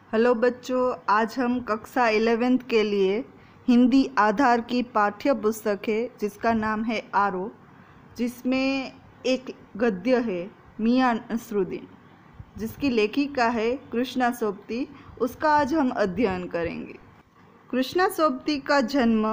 Hello बच्चों, आज हम कक्षा 11th के लिए हिंदी आधार की पाठ्य पुस्तक है जिसका नाम है आरो, जिसमें एक गद्य है मियां नसरुद्दीन, जिसकी लेखिका है कृष्णा सोबती। उसका आज हम अध्ययन करेंगे। कृष्णा सोबती का जन्म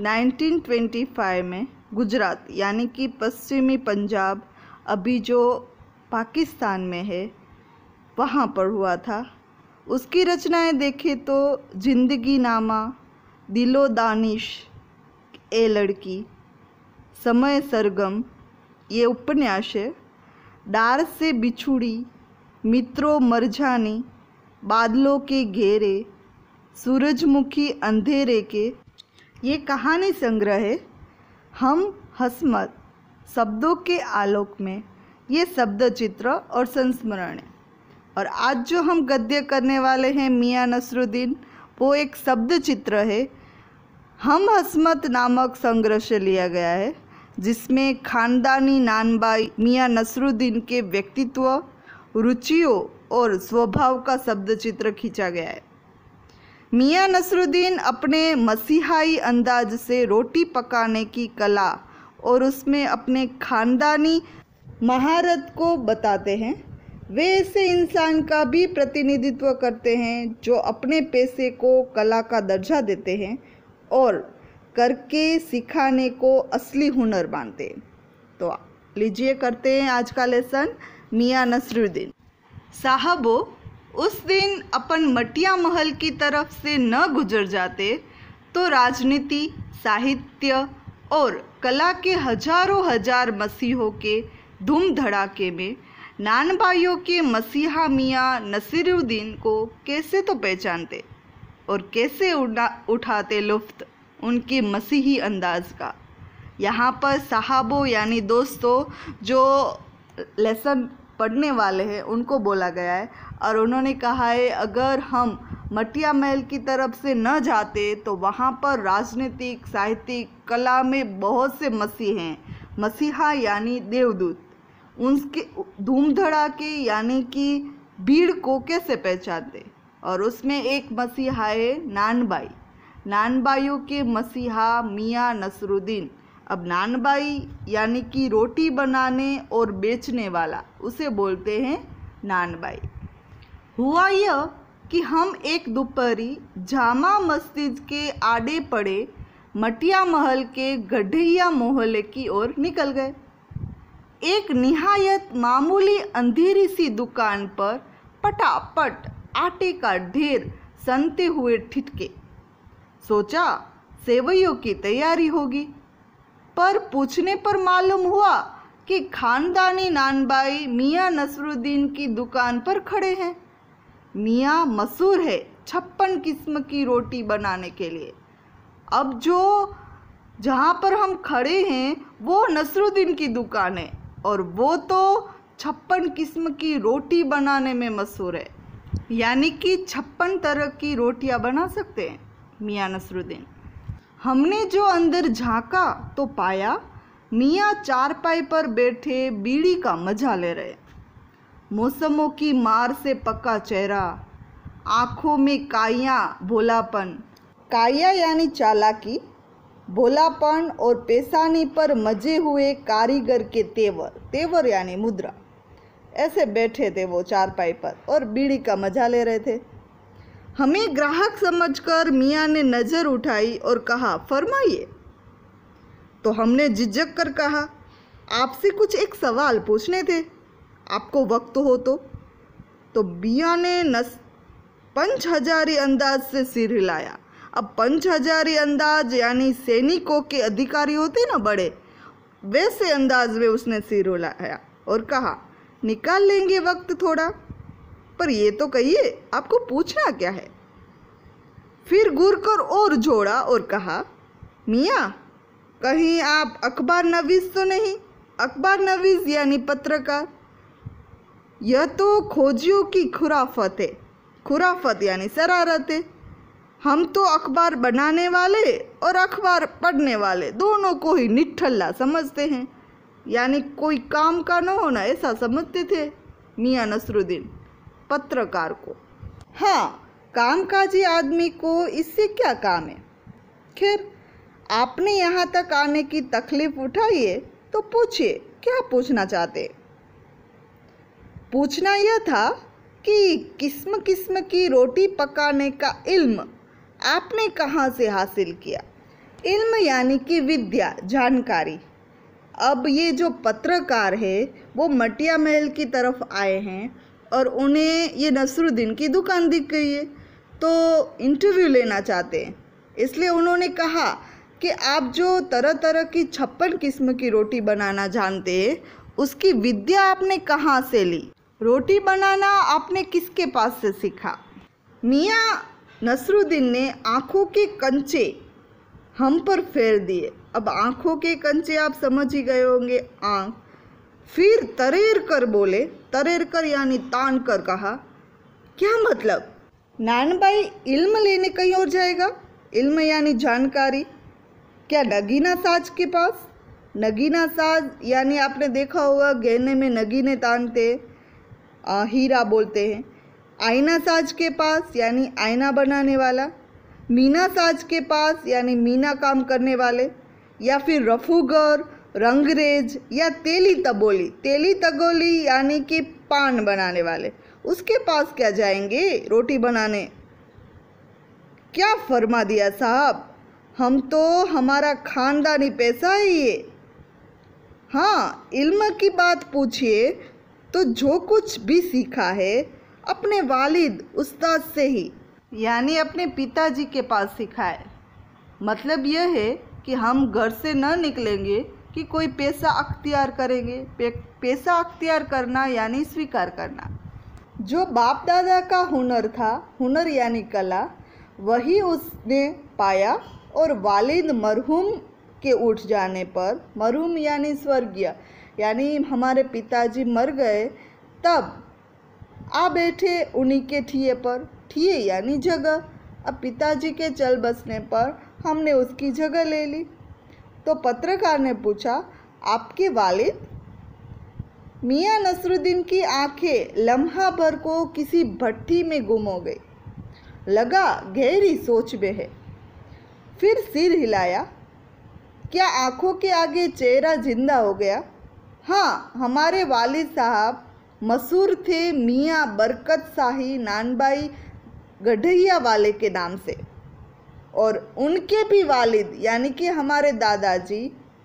1925 में गुजरात यानी कि पश्चिमी पंजाब, अभी जो पाकिस्तान में है, वहाँ पर हुआ था। उसकी रचनाएं देखें तो जिंदगी नामा, दिलो दानिश, ए लड़की, समय सरगम ये उपन्यास है। डार से बिछुड़ी, मित्रों मरजानी, बादलों के घेरे, सूरजमुखी अंधेरे के ये कहानी संग्रह है। हम हसमत, शब्दों के आलोक में ये शब्द चित्र और संस्मरण है। और आज जो हम गद्य करने वाले हैं मियां नसरुद्दीन, वो एक शब्द चित्र है। हम हसमत नामक संग्रह से लिया गया है, जिसमें खानदानी नानबाई मियां नसरुद्दीन के व्यक्तित्व, रुचियों और स्वभाव का शब्द चित्र खींचा गया है। मियां नसरुद्दीन अपने मसीहाई अंदाज से रोटी पकाने की कला और उसमें अपने खानदानी महारत को बताते हैं। वे ऐसे इंसान का भी प्रतिनिधित्व करते हैं जो अपने पेशे को कला का दर्जा देते हैं और करके सिखाने को असली हुनर मानते हैं। तो लीजिए करते हैं आज का लेसन। मियां नसरुद्दीन साहबो, उस दिन अपन मटिया महल की तरफ से न गुजर जाते तो राजनीति, साहित्य और कला के हजारों हजार मसीहों के धूम धड़ाके में नानबाइयों के मसीहा मियां नसीरुद्दीन को कैसे तो पहचानते और कैसे उठाते लुफ्त उनके मसीही अंदाज का। यहाँ पर साहबों यानी दोस्तों जो लेसन पढ़ने वाले हैं उनको बोला गया है, और उन्होंने कहा है अगर हम मटिया महल की तरफ से न जाते तो वहाँ पर राजनीतिक, साहित्यिक, कला में बहुत से मसीह हैं। मसीहा यानी देवदूत, उनके धूम धड़ाके यानी कि भीड़ को कैसे पहचानते। और उसमें एक मसीहा है नानबाई, नानबाइयों के मसीहा मियां नसरुद्दीन। अब नानबाई यानी कि रोटी बनाने और बेचने वाला, उसे बोलते हैं नानबाई। हुआ यह कि हम एक दोपहरी जामा मस्जिद के आड़े पड़े मटिया महल के गढ़ैया मोहल्ले की ओर निकल गए। एक निहायत मामूली अंधेरी सी दुकान पर पटापट आटे का ढेर सनते हुए ठिठके। सोचा सेवइयों की तैयारी होगी, पर पूछने पर मालूम हुआ कि खानदानी नानबाई मियां नसरुद्दीन की दुकान पर खड़े हैं। मियां मशहूर है 56 किस्म की रोटी बनाने के लिए। अब जो जहाँ पर हम खड़े हैं वो नसरुद्दीन की दुकान है, और वो तो 56 किस्म की रोटी बनाने में मशहूर है, यानी कि 56 तरह की रोटियां बना सकते हैं मियां नसरुद्दीन। हमने जो अंदर झांका तो पाया मियां चारपाई पर बैठे बीड़ी का मजा ले रहे। मौसमों की मार से पका चेहरा, आँखों में काया भोलापन, काया यानी चालाकी, भोलापन, और पेशानी पर मजे हुए कारीगर के तेवर, तेवर यानी मुद्रा। ऐसे बैठे थे वो चारपाई पर और बीड़ी का मजा ले रहे थे। हमें ग्राहक समझकर मियां ने नज़र उठाई और कहा फरमाइए। तो हमने झिझक कर कहा आपसे कुछ एक सवाल पूछने थे, आपको वक्त हो तो मियां ने पंच हजारी अंदाज से सिर हिलाया। अब पंच हजारी अंदाज यानी सैनिकों के अधिकारी होते ना बड़े, वैसे अंदाज में उसने सिर हिलाया और कहा निकाल लेंगे वक्त थोड़ा, पर ये तो कहिए आपको पूछना क्या है। फिर घूर कर और जोड़ा और कहा मियाँ कहीं आप अखबार नवीस तो नहीं? अखबार नवीस यानी पत्रकार। यह तो खोजियों की खुराफत है, खुराफत यानी शरारत है। हम तो अखबार बनाने वाले और अखबार पढ़ने वाले दोनों को ही निठल्ला समझते हैं, यानी कोई काम का न होना ऐसा समझते थे मियां नसरुद्दीन पत्रकार को। हाँ, कामकाजी आदमी को इससे क्या काम है। खैर, आपने यहाँ तक आने की तकलीफ उठाई है तो पूछिए, क्या पूछना चाहते। पूछना यह था कि किस्म किस्म की रोटी पकाने का इल्म आपने कहाँ से हासिल किया। इल्म यानी कि विद्या, जानकारी। अब ये जो पत्रकार है वो मटिया महल की तरफ आए हैं और उन्हें ये नसरुद्दीन की दुकान दिख गई है, तो इंटरव्यू लेना चाहते हैं। इसलिए उन्होंने कहा कि आप जो तरह तरह की 56 किस्म की रोटी बनाना जानते हैं, उसकी विद्या आपने कहाँ से ली। रोटी बनाना आपने किसके पास से सीखा। मियाँ नसरुद्दीन ने आँखों के कंचे हम पर फेर दिए। अब आँखों के कंचे आप समझ ही गए होंगे, आँख। फिर तरेर कर बोले, तरेर कर यानी तान कर कहा, क्या मतलब। नानबाई इल्म लेने कहीं और जाएगा। इल्म यानी जानकारी। क्या नगीना साज के पास। नगीना साज यानी आपने देखा होगा गहने में नगीने तानते, हीरा बोलते हैं। आईना साज के पास यानी आईना बनाने वाला। मीना साज के पास यानी मीना काम करने वाले। या फिर रफूगर, रंगरेज या तेली तबोली। तेली तगोली यानी कि पान बनाने वाले, उसके पास क्या जाएंगे रोटी बनाने। क्या फरमा दिया साहब, हम तो हमारा खानदानी पैसा है ये। हाँ, इल्म की बात पूछिए तो जो कुछ भी सीखा है अपने वालिद उस्ताद से ही, यानी अपने पिताजी के पास सीखा है। मतलब यह है कि हम घर से न निकलेंगे कि कोई पैसा अख्तियार करेंगे। पैसा अख्तियार करना यानी स्वीकार करना। जो बाप दादा का हुनर था, हुनर यानी कला, वही उसने पाया। और वालिद मरहूम के उठ जाने पर, मरहूम यानी स्वर्गीय, यानी हमारे पिताजी मर गए, तब आ बैठे उन्हीं के ठिये पर। ठिये यानी जगह। अब पिताजी के चल बसने पर हमने उसकी जगह ले ली। तो पत्रकार ने पूछा, आपके वालिद। मियाँ नसरुद्दीन की आंखें लम्हा भर को किसी भट्टी में गुम हो गई। लगा गहरी सोच में है। फिर सिर हिलाया। क्या आंखों के आगे चेहरा जिंदा हो गया। हाँ, हमारे वालिद साहब मशहूर थे मियाँ बरकत शाही नानबाई गढ़ैया वाले के नाम से। और उनके भी वालिद यानी कि हमारे दादाजी,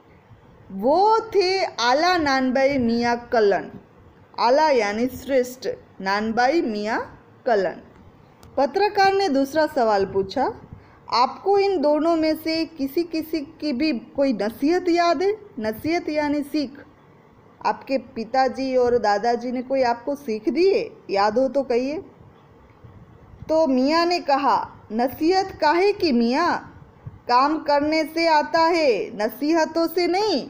वो थे आला नानबाई मियाँ कलन। आला यानी श्रेष्ठ, नानबाई मियाँ कलन। पत्रकार ने दूसरा सवाल पूछा, आपको इन दोनों में से किसी किसी की भी कोई नसीहत याद है। नसीहत यानी सीख। आपके पिताजी और दादाजी ने कोई आपको सीख दी है, याद हो तो कहिए। तो मियाँ ने कहा, नसीहत काहे की मियाँ, काम करने से आता है, नसीहतों से नहीं।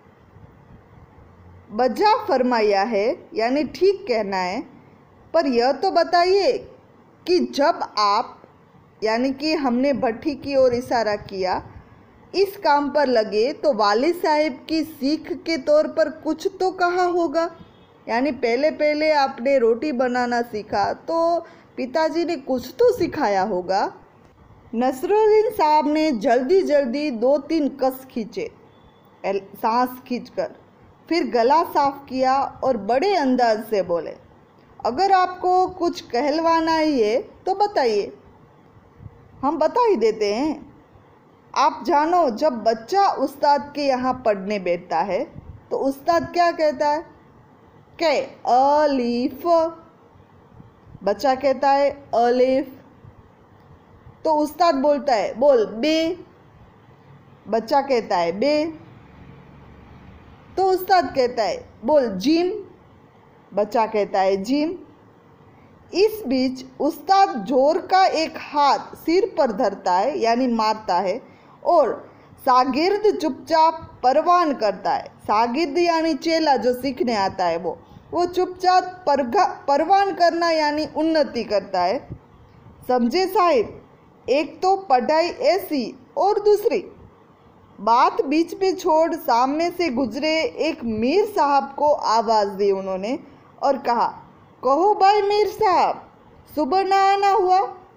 बजा फरमाया है, यानी ठीक कहना है। पर यह तो बताइए कि जब आप, यानी कि हमने भट्टी की ओर इशारा किया, इस काम पर लगे तो वालिद साहब की सीख के तौर पर कुछ तो कहा होगा। यानी पहले पहले आपने रोटी बनाना सीखा तो पिताजी ने कुछ तो सिखाया होगा। नसरुद्दीन साहब ने जल्दी जल्दी 2-3 कस खींचे, सांस खींचकर। फिर गला साफ किया और बड़े अंदाज से बोले, अगर आपको कुछ कहलवाना ही है तो बताइए, हम बता ही देते हैं। आप जानो, जब बच्चा उस्ताद के यहाँ पढ़ने बैठता है तो उस्ताद क्या कहता है, कै अलीफ। बच्चा कहता है अलीफ, तो उस्ताद बोलता है बोल बे। बच्चा कहता है बे, तो उस्ताद कहता है बोल जिम। बच्चा कहता है जिम। इस बीच उस्ताद जोर का एक हाथ सिर पर धरता है, यानी मारता है, और शागिर्द चुपचाप परवान करता है। शागिर्द यानी चेला जो सीखने आता है, वो चुपचाप परवान करना यानी उन्नति करता है। समझे साहिब, एक तो पढ़ाई ऐसी और दूसरी। बात बीच में छोड़ सामने से गुजरे एक मीर साहब को आवाज़ दी उन्होंने और कहा, कहो भाई मीर साहब, सुबह ना आना हुआ।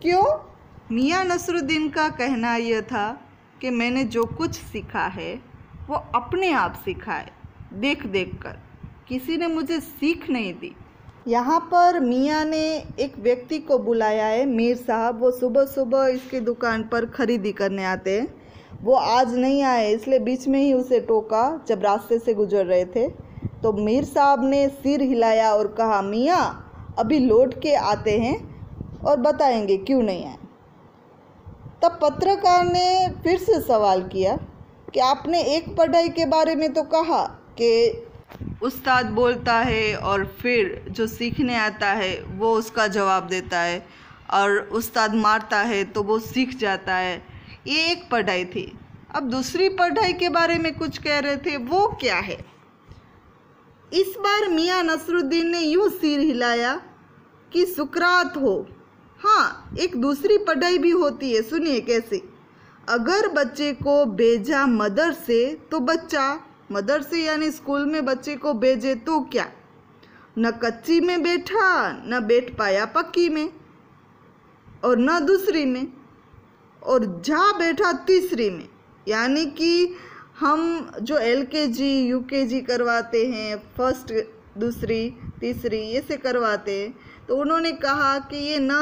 क्यों? मियाँ नसरुद्दीन का कहना यह था कि मैंने जो कुछ सीखा है वो अपने आप सीखा है, देख देख कर। किसी ने मुझे सीख नहीं दी। यहाँ पर मियाँ ने एक व्यक्ति को बुलाया है, मीर साहब। वो सुबह सुबह इसकी दुकान पर खरीदी करने आते हैं। वो आज नहीं आए, इसलिए बीच में ही उसे टोका जब रास्ते से गुजर रहे थे। तो मीर साहब ने सिर हिलाया और कहा, मियाँ अभी लौट के आते हैं और बताएंगे क्यों नहीं आए। तब पत्रकार ने फिर से सवाल किया कि आपने एक पढ़ाई के बारे में तो कहा कि उस्ताद बोलता है और फिर जो सीखने आता है वो उसका जवाब देता है, और उस्ताद मारता है तो वो सीख जाता है। ये एक पढ़ाई थी। अब दूसरी पढ़ाई के बारे में कुछ कह रहे थे, वो क्या है? इस बार मियाँ नसरुद्दीन ने यूँ सिर हिलाया कि सुकरात हो। हाँ, एक दूसरी पढ़ाई भी होती है, सुनिए कैसे। अगर बच्चे को भेजा मदरसे तो बच्चा मदरसे यानी स्कूल में बच्चे को भेजे तो क्या, न कच्ची में बैठा न बैठ पाया पक्की में, और न दूसरी में, और जा बैठा तीसरी में। यानी कि हम जो LKG UKG करवाते हैं, फर्स्ट दूसरी तीसरी ऐसे करवाते हैं, तो उन्होंने कहा कि ये ना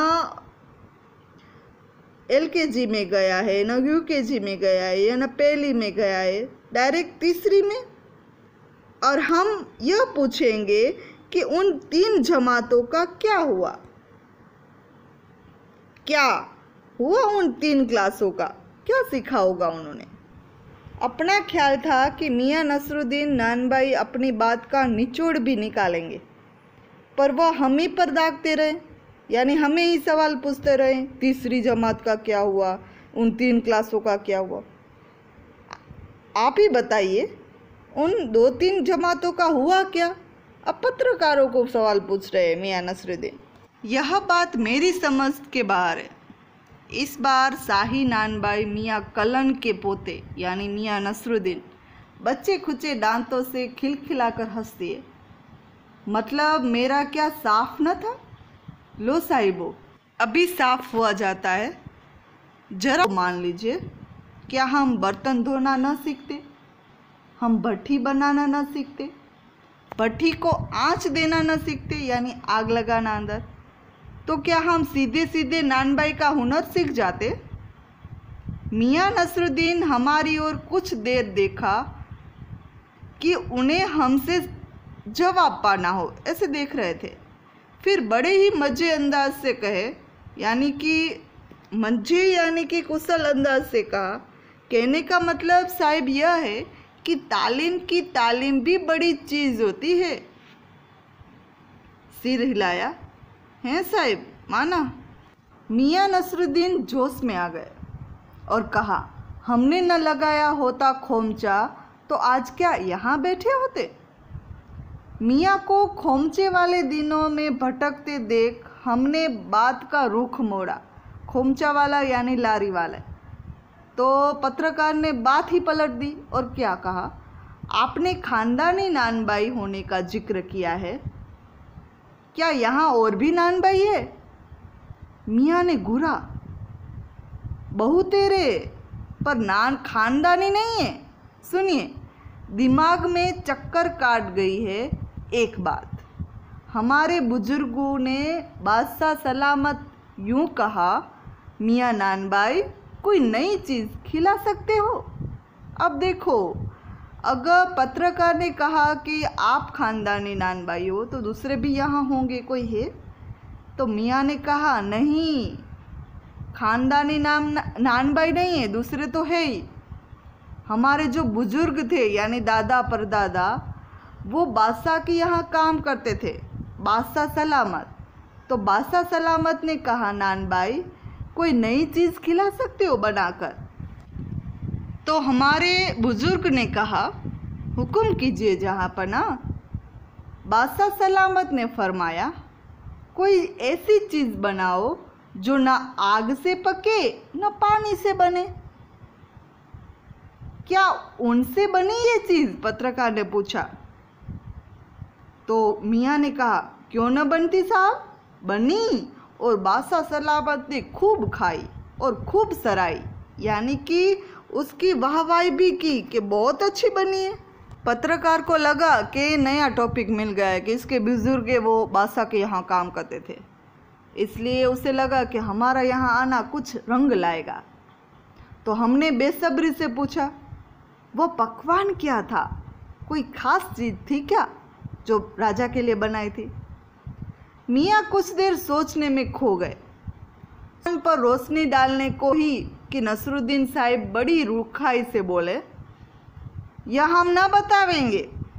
LKG में गया है, न UKG में गया है, या न पहली में गया है, डायरेक्ट तीसरी में। और हम यह पूछेंगे कि उन 3 जमातों का क्या हुआ, क्या हुआ उन 3 क्लासों का, क्या सीखा होगा उन्होंने। अपना ख्याल था कि मियाँ नसरुद्दीन नानबाई अपनी बात का निचोड़ भी निकालेंगे, पर वह हम ही पर दागते रहे, यानी हमें ही सवाल पूछते रहे, तीसरी जमात का क्या हुआ, उन 3 क्लासों का क्या हुआ। आप ही बताइए, उन 2-3 जमातों का हुआ क्या? अब पत्रकारों को सवाल पूछ रहे हैं मियाँ नसरुद्दीन। यह बात मेरी समझ के बाहर है। इस बार शाही नानबाई मियाँ कलन के पोते यानी मियाँ नसरुद्दीन बच्चे खुचे दांतों से खिलखिलाकर हंस दिए। मतलब मेरा क्या साफ न था? लो साहिबो, अभी साफ हुआ जाता है। जरा मान लीजिए, क्या हम बर्तन धोना न सीखते, हम भट्ठी बनाना न सीखते, भट्ठी को आँच देना न सीखते यानी आग लगाना अंदर, तो क्या हम सीधे सीधे नानबाई का हुनर सीख जाते? मियाँ नसरुद्दीन हमारी ओर कुछ देर देखा कि उन्हें हमसे जवाब पाना हो, ऐसे देख रहे थे। फिर बड़े ही मजे अंदाज से कहे, यानी कि कुशल अंदाज से कहा। कहने का मतलब साहिब यह है कि तालीम की तालीम भी बड़ी चीज़ होती है। सिर हिलाया, हैं साहिब, माना। मियाँ नसरुद्दीन जोश में आ गए और कहा, हमने न लगाया होता खोमचा तो आज क्या यहाँ बैठे होते? मियाँ को खोमचे वाले दिनों में भटकते देख हमने बात का रुख मोड़ा। खोमचा वाला यानी लारी वाला। तो पत्रकार ने बात ही पलट दी और क्या कहा, आपने खानदानी नानबाई होने का जिक्र किया है, क्या यहाँ और भी नानबाई है? मियाँ ने घूरा, बहु तेरे, पर नान खानदानी नहीं है। सुनिए, दिमाग में चक्कर काट गई है एक बात। हमारे बुजुर्गों ने बादशाह सलामत यूँ कहा, मियाँ नानबाई कोई नई चीज़ खिला सकते हो। अब देखो, अगर पत्रकार ने कहा कि आप खानदानी नानबाई हो तो दूसरे भी यहाँ होंगे, कोई है? तो मियाँ ने कहा, नहीं, खानदानी नानबाई नहीं है, दूसरे तो है ही। हमारे जो बुजुर्ग थे यानी दादा परदादा, वो बादशाह के यहाँ काम करते थे, बादशाह सलामत। तो बादशाह सलामत ने कहा, नानबाई कोई नई चीज़ खिला सकते हो बनाकर? तो हमारे बुजुर्ग ने कहा, हुक्म कीजिए जहाँ पना। बादशाह सलामत ने फरमाया, कोई ऐसी चीज़ बनाओ जो ना आग से पके न पानी से बने। क्या उनसे बनी ये चीज़? पत्रकार ने पूछा। तो मियाँ ने कहा, क्यों न बनती साहब, बनी, और बादशाह सलामत ने खूब खाई और खूब सराई, यानी कि उसकी वाहवाही भी की कि बहुत अच्छी बनी है। पत्रकार को लगा कि नया टॉपिक मिल गया है कि इसके बुजुर्ग वो बादशाह के यहाँ काम करते थे, इसलिए उसे लगा कि हमारा यहाँ आना कुछ रंग लाएगा। तो हमने बेसब्री से पूछा, वो पकवान क्या था? कोई खास चीज़ थी क्या जो राजा के लिए बनाई थी? मियाँ कुछ देर सोचने में खो गए। उन पर रोशनी डालने को ही कि नसरुद्दीन साहिब बड़ी रूखाई से बोले, यह हम ना बतावेंगे।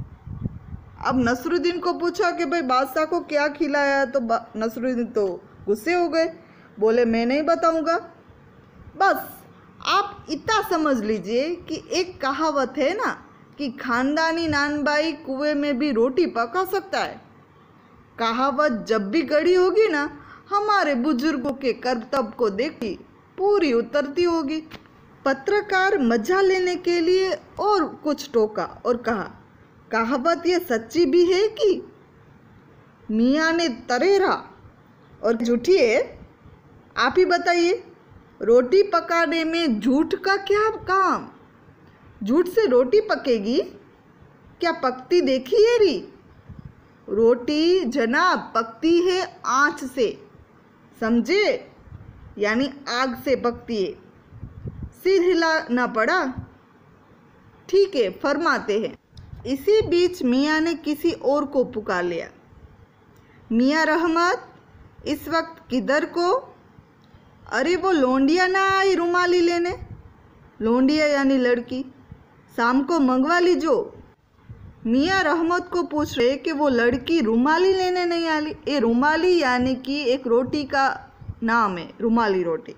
अब नसरुद्दीन को पूछा कि भाई बादशाह को क्या खिलाया, तो नसरुद्दीन तो गुस्से हो गए, बोले मैं नहीं बताऊंगा। बस आप इतना समझ लीजिए कि एक कहावत है ना कि खानदानी नानबाई कुएं में भी रोटी पका सकता है। कहावत जब भी गढ़ी होगी ना, हमारे बुजुर्गों के कर्तव्य को देखी पूरी उतरती होगी। पत्रकार मजा लेने के लिए और कुछ टोका और कहा, कहावत ये सच्ची भी है कि? मियाँ ने तरेरा, और झूठी है? आप ही बताइए, रोटी पकाने में झूठ का क्या काम? झूठ से रोटी पकेगी क्या? पकती देखी है री? रोटी जनाब पकती है आँच से, समझे? यानी आग से पकती है। सिर हिलाना पड़ा? ठीक है, फरमाते हैं। इसी बीच मियाँ ने किसी और को पुकार लिया, मियाँ रहमत इस वक्त किधर को? अरे वो लोंडिया ना आई रुमाली लेने? लोंडिया यानी लड़की, शाम को मंगवा लीजो। मियाँ रहमत को पूछ रहे कि वो लड़की रुमाली लेने नहीं आई। ये रुमाली यानी कि एक रोटी का नाम है, रुमाली रोटी।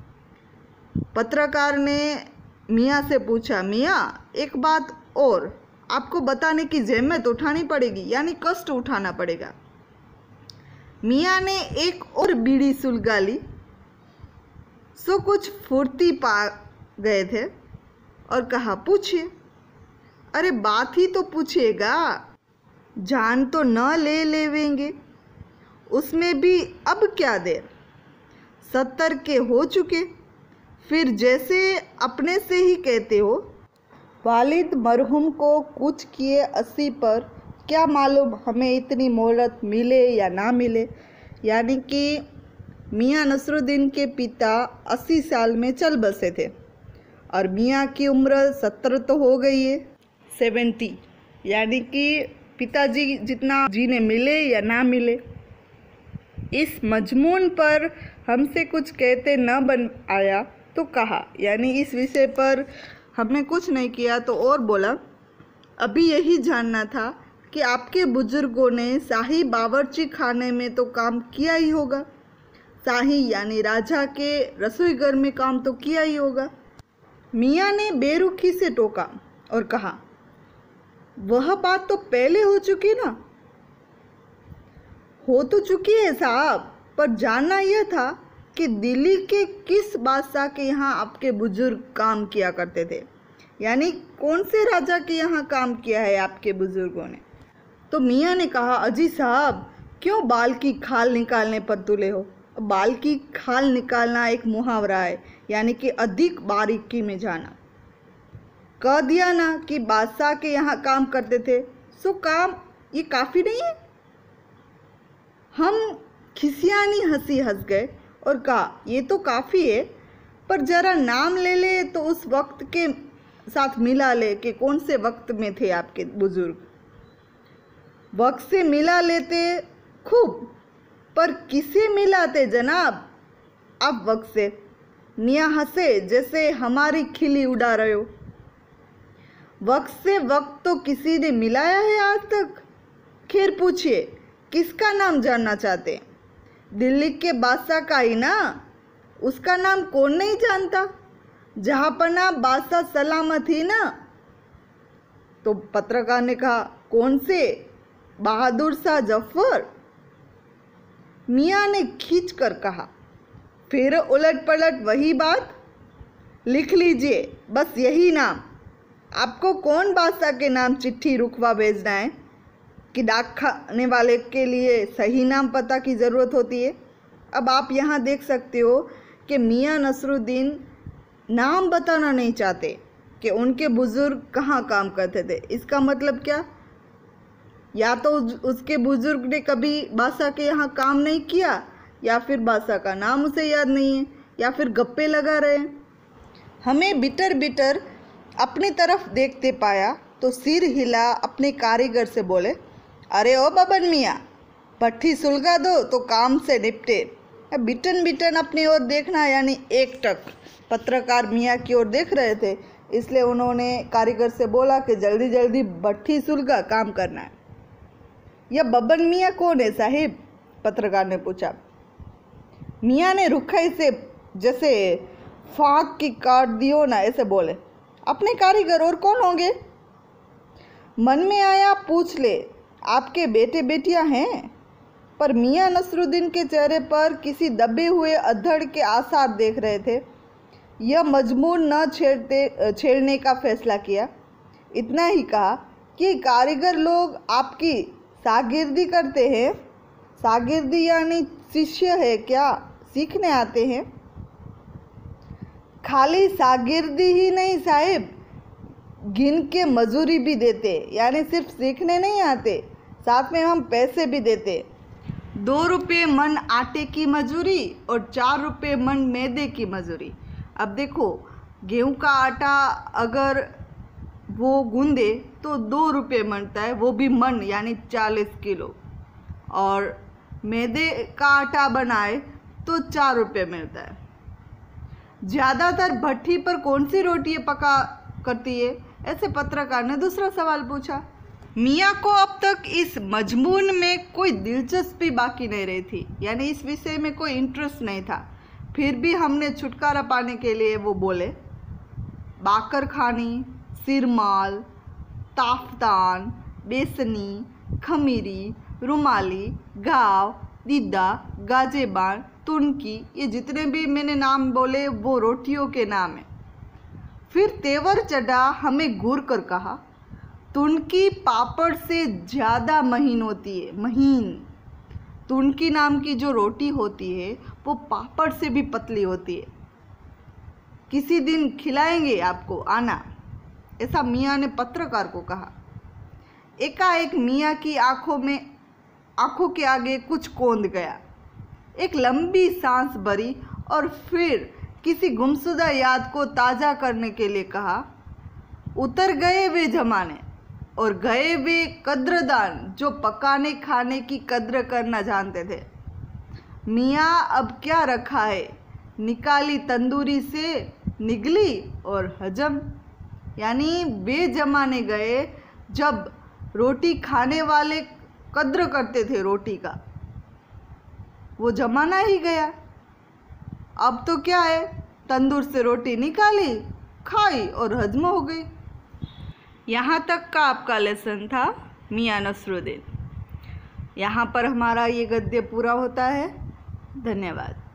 पत्रकार ने मियाँ से पूछा, मियाँ एक बात और आपको बताने की ज़हमत उठानी पड़ेगी, यानी कष्ट उठाना पड़ेगा। मियाँ ने एक और बीड़ी सुलगा ली, सो कुछ फुर्ती पा गए थे और कहा, पूछिए। अरे बात ही तो पूछिएगा, जान तो न ले लेवेंगे, उसमें भी अब क्या देर, 70 के हो चुके, फिर जैसे अपने से ही कहते हो, वालिद मरहूम को कुछ किए 80 पर, क्या मालूम हमें इतनी मोहलत मिले या ना मिले। यानी कि मियाँ नसरुद्दीन के पिता 80 साल में चल बसे थे और मियाँ की उम्र 70 तो हो गई है, 70, यानी कि पिताजी जितना जीने मिले या ना मिले। इस मजमून पर हमसे कुछ कहते न बन आया तो कहा, यानी इस विषय पर हमने कुछ नहीं किया तो और बोला, अभी यही जानना था कि आपके बुजुर्गों ने शाही बावर्ची खाने में तो काम किया ही होगा, शाही यानी राजा के रसोई घर में काम तो किया ही होगा। मियाँ ने बेरुखी से टोका और कहा, वह बात तो पहले हो चुकी ना। हो तो चुकी है साहब, पर जानना यह था कि दिल्ली के किस बादशाह के यहाँ आपके बुजुर्ग काम किया करते थे, यानी कौन से राजा के यहाँ काम किया है आपके बुजुर्गों ने। तो मियाँ ने कहा, अजी साहब क्यों बाल की खाल निकालने पर तुले हो? बाल की खाल निकालना एक मुहावरा है, यानी कि अधिक बारीकी में जाना। कह दिया ना कि बादशाह के यहाँ काम करते थे, सो काम ये काफ़ी नहीं है? हम खिसियानी हंसी हंस गए और कहा, ये तो काफ़ी है, पर ज़रा नाम ले ले तो उस वक्त के साथ मिला ले कि कौन से वक्त में थे आपके बुजुर्ग। वक्त से मिला लेते खूब, पर किसे मिलाते जनाब आप वक्त से? मियाँ हंसे जैसे हमारी खिल्ली उड़ा रहे हो। वक्त से वक्त तो किसी ने मिलाया है आज तक? खैर पूछिए, किसका नाम जानना चाहते हैं? दिल्ली के बादशाह का ही ना, उसका नाम कौन नहीं जानता? जहाँपना बादशाह सलामत ही ना। तो पत्रकार ने कहा, कौन से? बहादुर शाह जफर। मियाँ ने खींच कर कहा, फिर उलट पलट वही बात, लिख लीजिए बस यही नाम। आपको कौन बादशाह के नाम चिट्ठी रुकवा भेजना है कि डाक खाने वाले के लिए सही नाम पता की ज़रूरत होती है? अब आप यहाँ देख सकते हो कि मियाँ नसरुद्दीन नाम बताना नहीं चाहते कि उनके बुज़ुर्ग कहाँ काम करते थे। इसका मतलब क्या, या तो उसके बुज़ुर्ग ने कभी बादशाह के यहाँ काम नहीं किया, या फिर बादशाह का नाम उसे याद नहीं है, या फिर गप्पे लगा रहे हैं। हमें बिटर बिटर अपनी तरफ देखते पाया तो सिर हिला अपने कारीगर से बोले, अरे ओ बबन मियाँ, भट्ठी सुलगा दो तो काम से निपटे। बिटन बिटन अपनी ओर देखना यानी एकटक पत्रकार मियाँ की ओर देख रहे थे, इसलिए उन्होंने कारीगर से बोला कि जल्दी जल्दी भट्ठी सुलगा, काम करना है। यह बबन मियाँ कौन है साहिब, पत्रकार ने पूछा। मियाँ ने रुखाई से जैसे फाक की काट दियो ना ऐसे बोले, अपने कारीगर और कौन होंगे? मन में आया पूछ ले, आपके बेटे बेटियां हैं? पर मियाँ नसरुद्दीन के चेहरे पर किसी दबे हुए अधड़ के आसार देख रहे थे। यह मजमून न छेड़ने का फैसला किया। इतना ही कहा कि कारीगर लोग आपकी शागिर्दी करते हैं। शागिर्दी यानी शिष्य है क्या, सीखने आते हैं? खाली शागिर्दी ही नहीं साहिब, गिन के मजूरी भी देते, यानी सिर्फ सीखने नहीं आते, साथ में हम पैसे भी देते। 2 रुपये मन आटे की मजूरी और 4 रुपये मन मैदे की मजूरी। अब देखो, गेहूं का आटा अगर वो गूंदे तो 2 रुपये बनता है, वो भी मन यानी 40 किलो, और मैदे का आटा बनाए तो 4 रुपये मिलता है। ज़्यादातर भट्ठी पर कौन सी रोटी पका करती है, ऐसे पत्रकार ने दूसरा सवाल पूछा। मियाँ को अब तक इस मजमून में कोई दिलचस्पी बाकी नहीं रही थी, यानी इस विषय में कोई इंटरेस्ट नहीं था। फिर भी हमने छुटकारा पाने के लिए वो बोले, बाकर खानी, सिरमाल, ताफ्तान, बेसनी, खमीरी, रुमाली, गाव, दीदा, गाजेबान, तुनकी, ये जितने भी मैंने नाम बोले वो रोटियों के नाम हैं। फिर तेवर चढ़ा हमें घूर कर कहा, तुनकी पापड़ से ज़्यादा महीन होती है, महीन। तुनकी नाम की जो रोटी होती है वो पापड़ से भी पतली होती है। किसी दिन खिलाएंगे आपको, आना, ऐसा मियाँ ने पत्रकार को कहा। एकाएक मियाँ की आंखों के आगे कुछ कौंध गया। एक लंबी सांस भरी और फिर किसी गुमशुदा याद को ताज़ा करने के लिए कहा, उतर गए वे जमाने और गए वे कद्रदान जो पकाने खाने की कद्र करना जानते थे। मियाँ अब क्या रखा है, निकाली तंदूरी से निगली और हजम, यानी वे जमाने गए जब रोटी खाने वाले कद्र करते थे रोटी का, वो जमाना ही गया। अब तो क्या है, तंदूर से रोटी निकाली, खाई और हजम हो गई। यहाँ तक का आपका लेसन था मियाँ नसरुद्दीन। यहाँ पर हमारा ये गद्य पूरा होता है। धन्यवाद।